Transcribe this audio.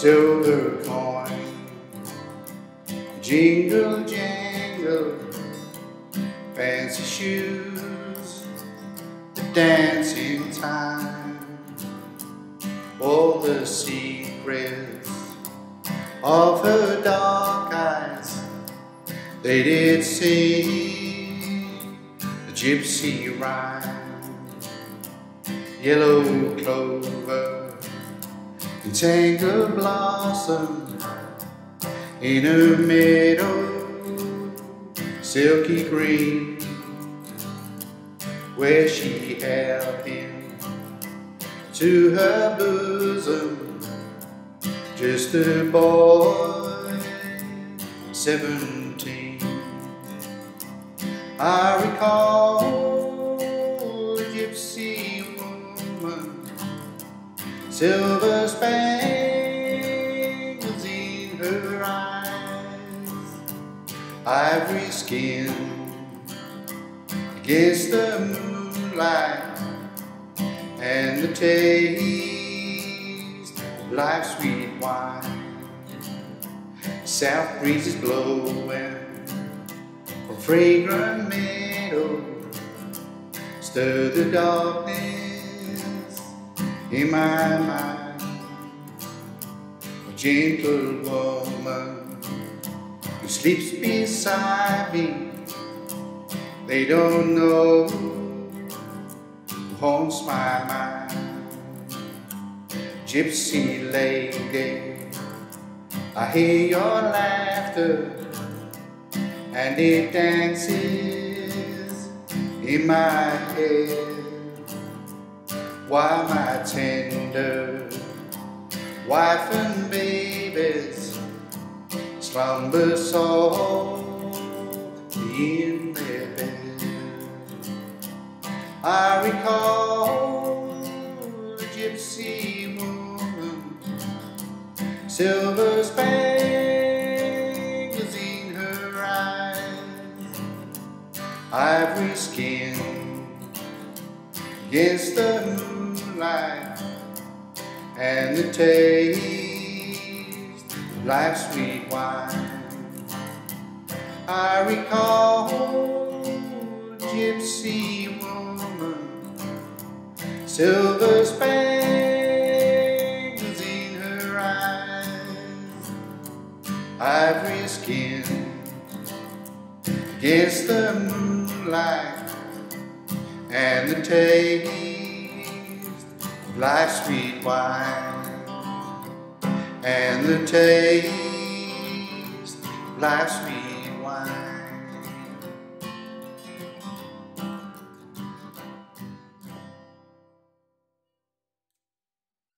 silver coin, jingle jangle, fancy shoes, the dancing time, all the secrets of her dark eyes, they did sing the gypsy rhyme. Yellow clover, entangled blossom in a meadow, silky green, where she held him to her bosom, just a boy, 17. I recall a gypsy woman, silver spangles in her eyes, ivory skin against the moonlight, and the taste of life's sweet wine. South breezes blowing from fragrant meadow, stir the darkness in my mind. A gentle woman who sleeps beside me, they don't know who haunts my mind. Gypsy lady, I hear your laughter, and it dances in my head, while my tender wife and babies slumber softly in their bed. I recall a gypsy woman, silver spangles in her eyes, ivory skin against the moonlight, and the taste of life's sweet wine. I recall a gypsy woman, silver spangles in her eyes, ivory skin against the moonlight, and the taste of life's sweet wine, and the taste of life's sweet